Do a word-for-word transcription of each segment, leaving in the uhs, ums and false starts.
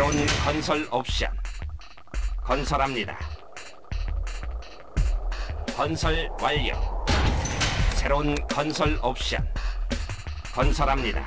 새로운 건설 옵션. 건설합니다. 건설 완료. 새로운 건설 옵션. 건설합니다.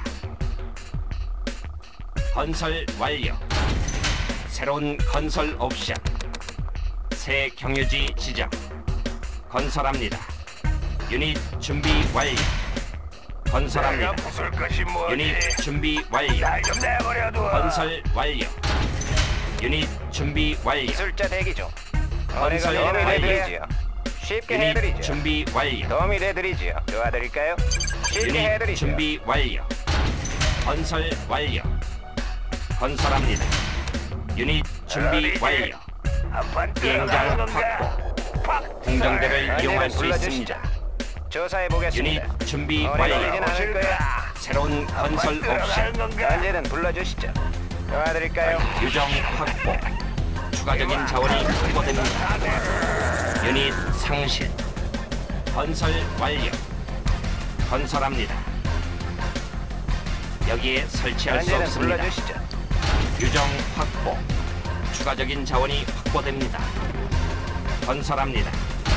건설 완료. 새로운 건설 옵션. 새 경유지 지정. 건설합니다. 유닛 준비 완료. 건설합니다. 유닛 준비 완료. 건설 완료. 유닛 준비 완료. 기술자 대기 중. 건설 도움이 완료. 되드리지요. 쉽게 유닛 해드리죠. 준비 완료. 도움이 되드리지요. 도와드릴까요? 쉽게 유닛 해드리죠. 준비 완료. 건설 완료. 건설합니다. 유닛 준비 완료. 비행장 확보. 공정대를 이용할 수 있습니다. 조사해 보겠습니다. 유닛 준비 어디로 완료. 가진 않을 거야. 새로운 건설 옵션. 언제든 불러주시죠. 도와드릴까요? 유정 확보. 추가적인 자원이 확보됩니다. 유닛 상실. 건설 완료. 건설합니다. 여기에 설치할 수 언제든 없습니다. 불러주시죠. 유정 확보. 추가적인 자원이 확보됩니다. 건설합니다.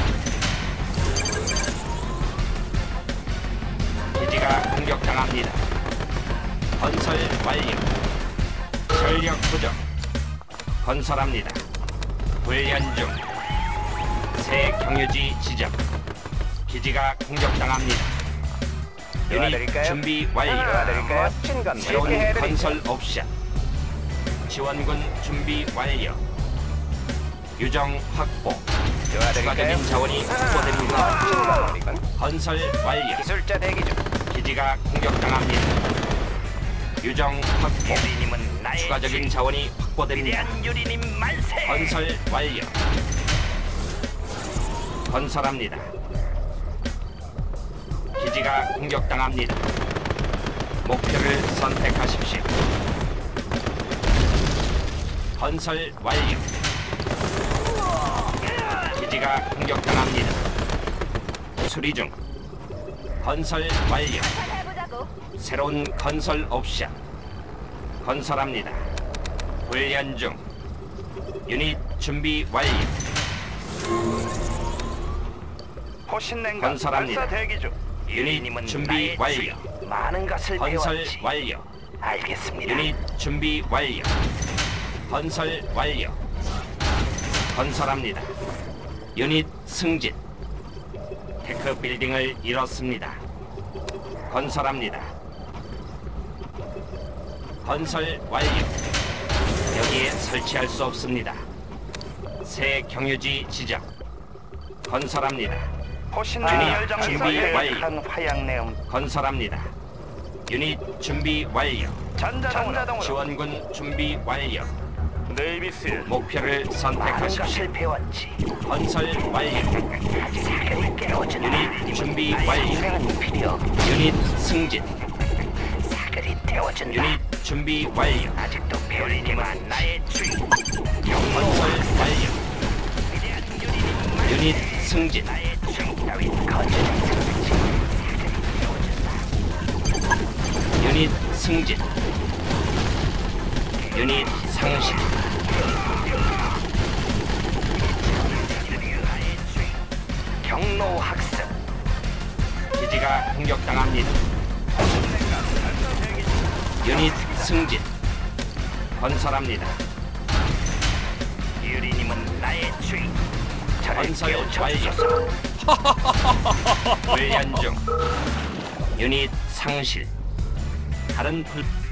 기지가 공격당합니다. 건설 완료. 전력 부족. 건설합니다. 훈련 중. 새 경유지 지정. 기지가 공격당합니다. 유닛 도와드릴까요? 준비 완료. 도와드릴까요? 멋진 건 새로운 쉽게 해드리죠. 건설 옵션. 지원군 준비 완료. 유정 확보. 도와드릴까요? 추가적인 자원이 확보됩니다. 멋진 건이군. 건설 완료. 기술자 대기 중. 기지가 공격당합니다. 유정 확보. 유리님은 나의 추가적인 자원이 확보됩니다. 위대한 유리님 만세. 건설 완료. 건설합니다. 기지가 공격당합니다. 목표를 선택하십시오. 건설 완료. 기지가 공격당합니다. 수리 중. 건설 완료. 새로운 건설 옵션. 건설합니다. 훈련 중. 유닛 준비 완료. 호신냉각 건설합니다. 발사 대기 중. 유닛 준비 완료. 많은 것을 건설 배웠지. 완료. 알겠습니다. 유닛 준비 완료. 건설 완료. 건설합니다. 유닛 승진. 테크 빌딩을 잃었습니다. 건설합니다. 건설 완료. 여기에 설치할 수 없습니다. 새 경유지 지정. 건설합니다. 호신냉각 유닛 준비 완료. 화양내음 건설합니다. 유닛 준비 완료. 전자동으로 지원군 준비 완료. 네이비스 목표를 선택하십시오. 배웠지. 건설 완료. 유닛 준비 완료. 필요. 유닛 승진. 사글이 태워준다. 유닛 준비 완료. 아직도 배우리지만 나의 주인. 건설 완료. 유닛 승진. 나의 주인 따윈 거절했지. 유닛 승진. 유닛 상실. 경로 학습. 기지가 공격당합니다. 유닛 승진. 건설합니다. 유리님은 나의 주인. 저를 건설 깨우쳐주소서. 훈련 중. 유닛 상실. 다른 불